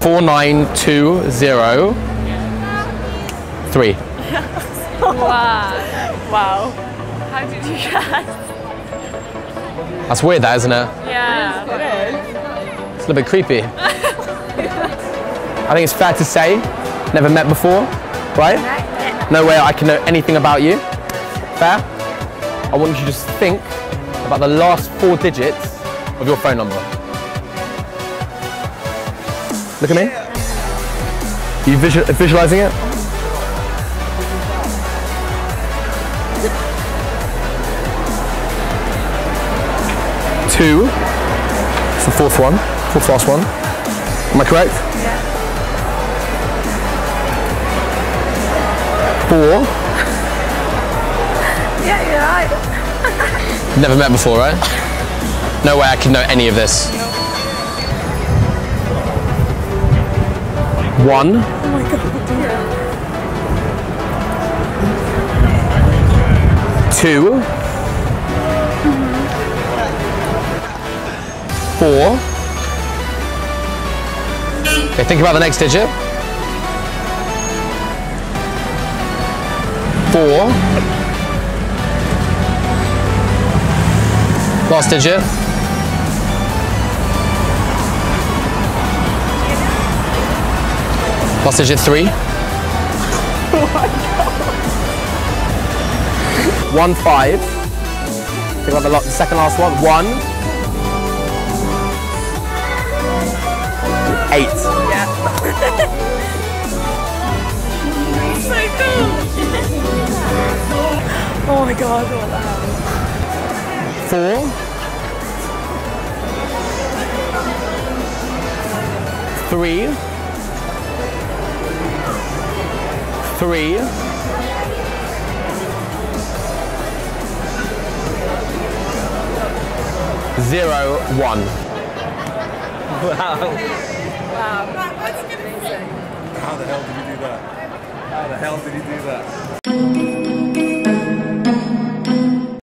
4920 Wow. Wow. How did you guess? That's weird, that, isn't it? Yeah. It is. It's a little bit creepy. I think it's fair to say, never met before, right? No way I can know anything about you. Fair? I want you to just think about the last 4 digits of your phone number. Look at me. Are you visualizing it? Two. It's the fourth last one. Am I correct? Yeah. 4. Yeah, you're right. Never met before, right? No way I can know any of this. 1. Oh my god, dear. 2. 4. Okay, think about the next digit. 4. Last digit. Last digit 3. Oh my god. 1 5. Think about the second last one. 1 8. Yeah. So cool. Oh my god, what the hell? 4. 3. 3. 0 1. Wow. Wow, that's amazing. How the hell did you do that? How the hell did you do that?